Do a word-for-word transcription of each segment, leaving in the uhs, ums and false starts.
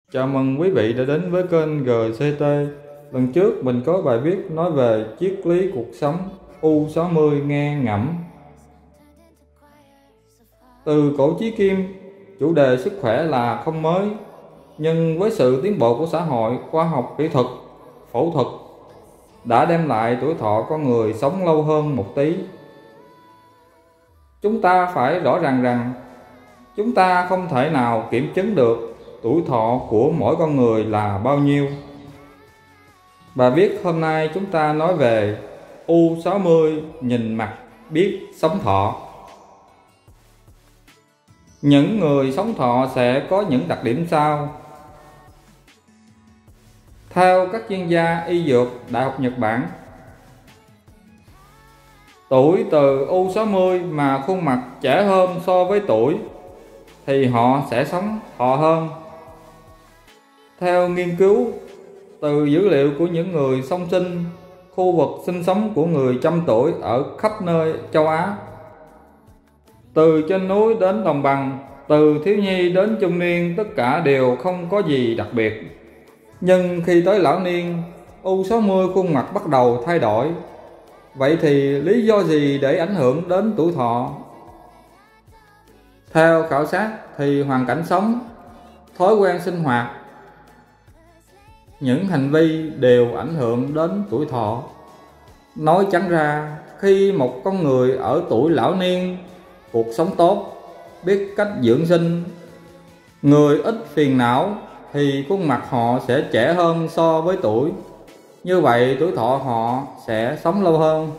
Chào mừng quý vị đã đến với kênh giê xê tê. Lần trước mình có bài viết nói về triết lý cuộc sống U sáu mươi nghe ngẫm. Từ cổ chí kim, chủ đề sức khỏe là không mới, nhưng với sự tiến bộ của xã hội, khoa học kỹ thuật, phẫu thuật đã đem lại tuổi thọ con người sống lâu hơn một tí. Chúng ta phải rõ ràng rằng chúng ta không thể nào kiểm chứng được tuổi thọ của mỗi con người là bao nhiêu. Bài viết hôm nay chúng ta nói về U sáu mươi nhìn mặt biết sống thọ. Những người sống thọ sẽ có những đặc điểm sau. Theo các chuyên gia y dược Đại học Nhật Bản, tuổi từ U sáu mươi mà khuôn mặt trẻ hơn so với tuổi thì họ sẽ sống thọ hơn. Theo nghiên cứu từ dữ liệu của những người song sinh, khu vực sinh sống của người trăm tuổi ở khắp nơi châu Á, từ trên núi đến đồng bằng, từ thiếu nhi đến trung niên, tất cả đều không có gì đặc biệt. Nhưng khi tới lão niên, U sáu mươi khuôn mặt bắt đầu thay đổi. Vậy thì lý do gì để ảnh hưởng đến tuổi thọ? Theo khảo sát thì hoàn cảnh sống, thói quen sinh hoạt, những hành vi đều ảnh hưởng đến tuổi thọ. Nói trắng ra, khi một con người ở tuổi lão niên, cuộc sống tốt, biết cách dưỡng sinh, người ít phiền não, thì khuôn mặt họ sẽ trẻ hơn so với tuổi. Như vậy tuổi thọ họ sẽ sống lâu hơn.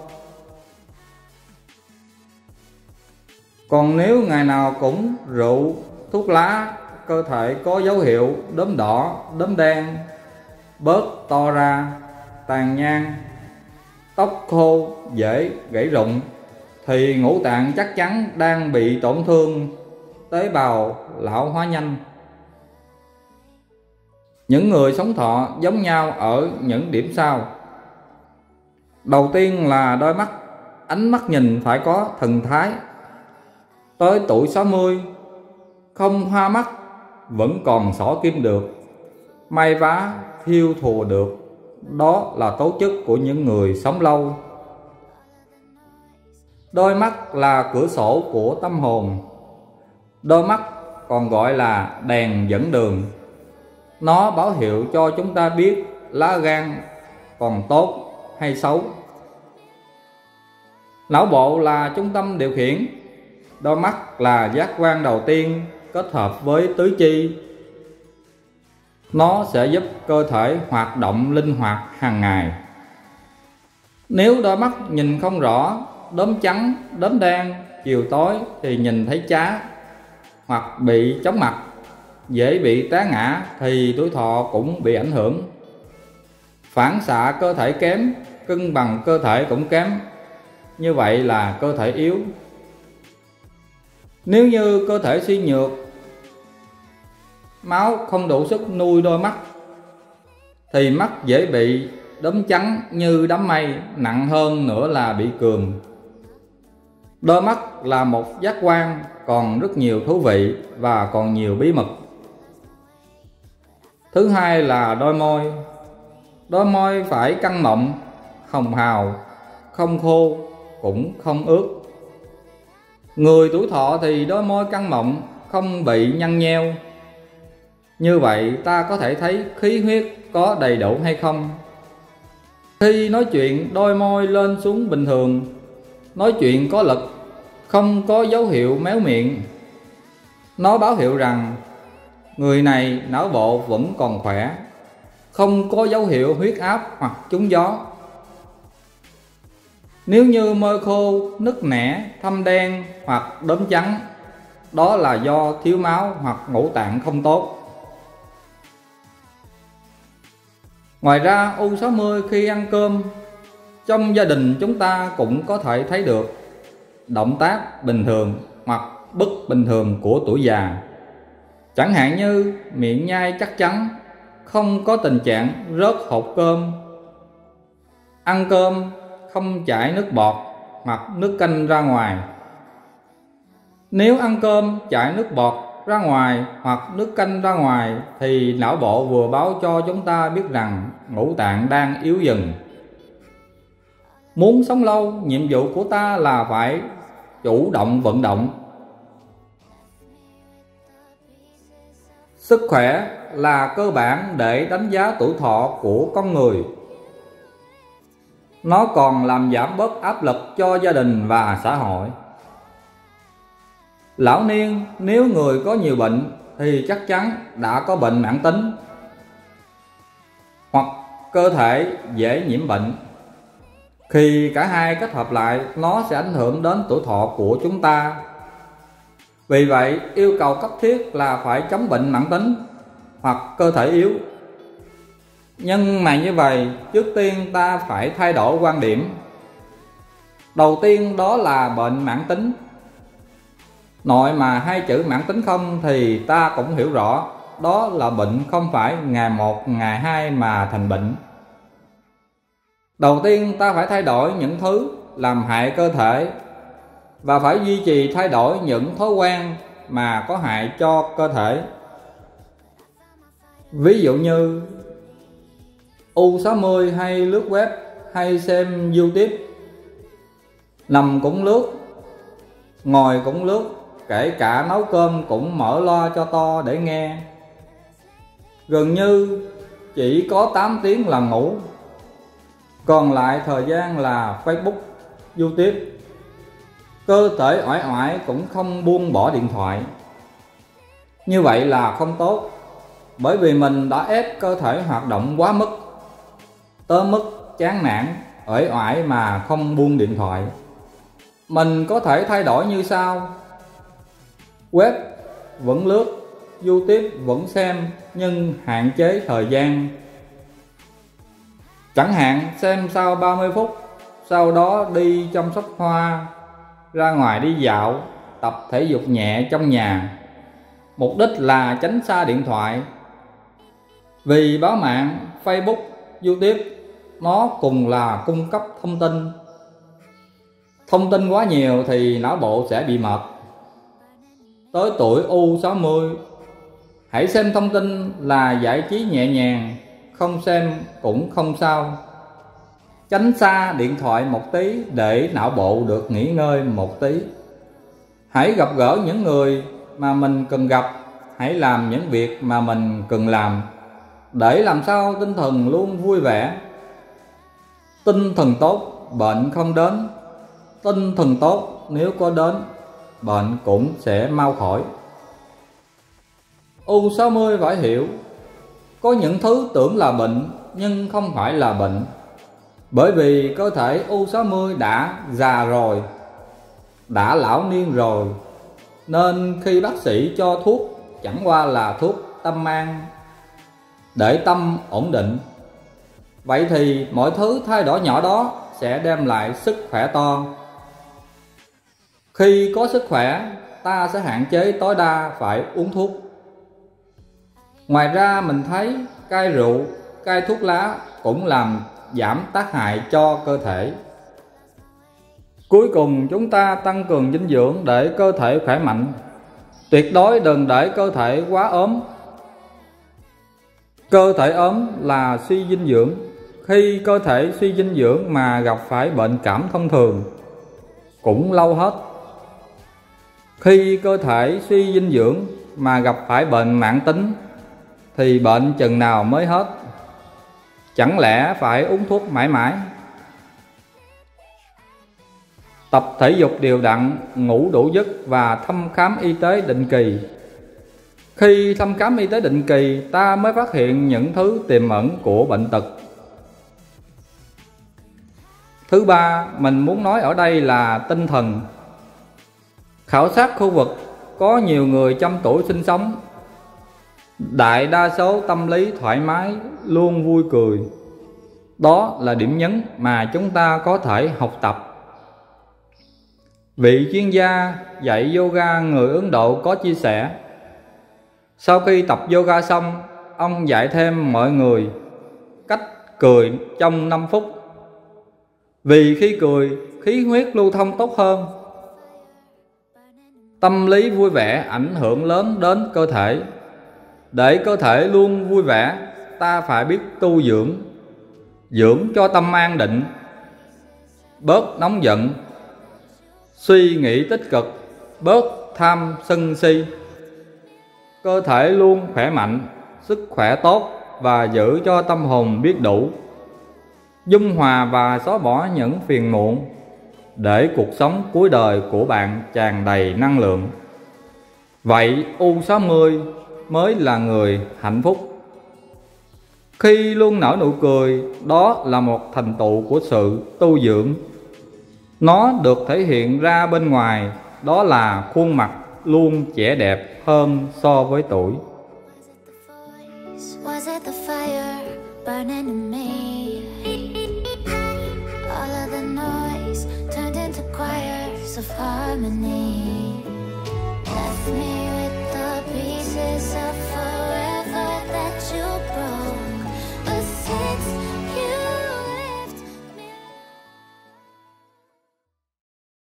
Còn nếu ngày nào cũng rượu, thuốc lá, cơ thể có dấu hiệu đốm đỏ, đốm đen, bớt to ra, tàn nhang, tóc khô, dễ gãy rụng, thì ngũ tạng chắc chắn đang bị tổn thương, tế bào lão hóa nhanh. Những người sống thọ giống nhau ở những điểm sau. Đầu tiên là đôi mắt, ánh mắt nhìn phải có thần thái. Tới tuổi sáu mươi, không hoa mắt vẫn còn xỏ kim được, may vá thiêu thùa được. Đó là tố chất của những người sống lâu. Đôi mắt là cửa sổ của tâm hồn. Đôi mắt còn gọi là đèn dẫn đường. Nó báo hiệu cho chúng ta biết lá gan còn tốt hay xấu. Não bộ là trung tâm điều khiển. Đôi mắt là giác quan đầu tiên kết hợp với tứ chi. Nó sẽ giúp cơ thể hoạt động linh hoạt hàng ngày. Nếu đôi mắt nhìn không rõ, đốm trắng, đốm đen, chiều tối thì nhìn thấy chá, hoặc bị chóng mặt, dễ bị té ngã thì tuổi thọ cũng bị ảnh hưởng. Phản xạ cơ thể kém, cân bằng cơ thể cũng kém. Như vậy là cơ thể yếu. Nếu như cơ thể suy nhược, máu không đủ sức nuôi đôi mắt, thì mắt dễ bị đốm trắng như đám mây, nặng hơn nữa là bị cườm. Đôi mắt là một giác quan còn rất nhiều thú vị và còn nhiều bí mật. Thứ hai là đôi môi. Đôi môi phải căng mọng, hồng hào, không khô cũng không ướt. Người tuổi thọ thì đôi môi căng mọng, không bị nhăn nheo. Như vậy ta có thể thấy khí huyết có đầy đủ hay không. Khi nói chuyện đôi môi lên xuống bình thường, nói chuyện có lực, không có dấu hiệu méo miệng. Nó báo hiệu rằng người này não bộ vẫn còn khỏe, không có dấu hiệu huyết áp hoặc trúng gió. Nếu như môi khô, nứt nẻ, thâm đen hoặc đốm trắng, đó là do thiếu máu hoặc ngũ tạng không tốt. Ngoài ra U sáu mươi khi ăn cơm, trong gia đình chúng ta cũng có thể thấy được động tác bình thường hoặc bất bình thường của tuổi già. Chẳng hạn như miệng nhai chắc chắn, không có tình trạng rớt hột cơm. Ăn cơm không chảy nước bọt hoặc nước canh ra ngoài. Nếu ăn cơm chảy nước bọt ra ngoài hoặc nước canh ra ngoài thì não bộ vừa báo cho chúng ta biết rằng ngũ tạng đang yếu dần. Muốn sống lâu, nhiệm vụ của ta là phải chủ động vận động. Sức khỏe là cơ bản để đánh giá tuổi thọ của con người. Nó còn làm giảm bớt áp lực cho gia đình và xã hội. Lão niên nếu người có nhiều bệnh thì chắc chắn đã có bệnh mãn tính hoặc cơ thể dễ nhiễm bệnh. Khi cả hai kết hợp lại, nó sẽ ảnh hưởng đến tuổi thọ của chúng ta. Vì vậy, yêu cầu cấp thiết là phải chống bệnh mãn tính hoặc cơ thể yếu. Nhưng mà như vậy, trước tiên ta phải thay đổi quan điểm. Đầu tiên đó là bệnh mãn tính. Nội mà hai chữ mãn tính không thì ta cũng hiểu rõ, đó là bệnh không phải ngày một, ngày hai mà thành bệnh. Đầu tiên ta phải thay đổi những thứ làm hại cơ thể và phải duy trì thay đổi những thói quen mà có hại cho cơ thể. Ví dụ như u sáu mươi hay lướt web hay xem YouTube, nằm cũng lướt, ngồi cũng lướt, kể cả nấu cơm cũng mở loa cho to để nghe. Gần như chỉ có tám tiếng là ngủ, còn lại thời gian là Facebook, YouTube. Cơ thể uể oải cũng không buông bỏ điện thoại. Như vậy là không tốt, bởi vì mình đã ép cơ thể hoạt động quá mức, tới mức chán nản, uể oải mà không buông điện thoại. Mình có thể thay đổi như sau: web vẫn lướt, YouTube vẫn xem, nhưng hạn chế thời gian. Chẳng hạn xem sau ba mươi phút, sau đó đi chăm sóc hoa, ra ngoài đi dạo, tập thể dục nhẹ trong nhà. Mục đích là tránh xa điện thoại. Vì báo mạng, Facebook, YouTube nó cùng là cung cấp thông tin. Thông tin quá nhiều thì não bộ sẽ bị mệt. Tới tuổi u sáu mươi, hãy xem thông tin là giải trí nhẹ nhàng, không xem cũng không sao. Tránh xa điện thoại một tí để não bộ được nghỉ ngơi một tí. Hãy gặp gỡ những người mà mình cần gặp, hãy làm những việc mà mình cần làm, để làm sao tinh thần luôn vui vẻ. Tinh thần tốt, bệnh không đến. Tinh thần tốt, nếu có đến, bệnh cũng sẽ mau khỏi. u sáu mươi phải hiểu, có những thứ tưởng là bệnh nhưng không phải là bệnh. Bởi vì cơ thể u sáu mươi đã già rồi, đã lão niên rồi, nên khi bác sĩ cho thuốc chẳng qua là thuốc tâm an để tâm ổn định. Vậy thì mọi thứ thay đổi nhỏ đó sẽ đem lại sức khỏe to. Khi có sức khỏe, ta sẽ hạn chế tối đa phải uống thuốc. Ngoài ra mình thấy cai rượu, cai thuốc lá cũng làm giảm tác hại cho cơ thể. Cuối cùng chúng ta tăng cường dinh dưỡng để cơ thể khỏe mạnh. Tuyệt đối đừng để cơ thể quá ốm. Cơ thể ốm là suy dinh dưỡng. Khi cơ thể suy dinh dưỡng mà gặp phải bệnh cảm thông thường cũng lâu hết. Khi cơ thể suy dinh dưỡng mà gặp phải bệnh mãn tính thì bệnh chừng nào mới hết? Chẳng lẽ phải uống thuốc mãi mãi? Tập thể dục đều đặn, ngủ đủ giấc và thăm khám y tế định kỳ. Khi thăm khám y tế định kỳ, ta mới phát hiện những thứ tiềm ẩn của bệnh tật. Thứ ba, mình muốn nói ở đây là tinh thần. Khảo sát khu vực có nhiều người trăm tuổi sinh sống, đại đa số tâm lý thoải mái, luôn vui cười. Đó là điểm nhấn mà chúng ta có thể học tập. Vị chuyên gia dạy yoga người Ấn Độ có chia sẻ, sau khi tập yoga xong, ông dạy thêm mọi người cách cười trong năm phút. Vì khi cười, khí huyết lưu thông tốt hơn. Tâm lý vui vẻ ảnh hưởng lớn đến cơ thể. Để cơ thể luôn vui vẻ, ta phải biết tu dưỡng. Dưỡng cho tâm an định, bớt nóng giận, suy nghĩ tích cực, bớt tham sân si. Cơ thể luôn khỏe mạnh, sức khỏe tốt và giữ cho tâm hồn biết đủ. Dung hòa và xóa bỏ những phiền muộn, để cuộc sống cuối đời của bạn tràn đầy năng lượng. Vậy U sáu mươi mới là người hạnh phúc. Khi luôn nở nụ cười, đó là một thành tựu của sự tu dưỡng. Nó được thể hiện ra bên ngoài, đó là khuôn mặt luôn trẻ đẹp hơn so với tuổi. Was it the fire burning in me? All of the noise turned into choirs of harmony. Left me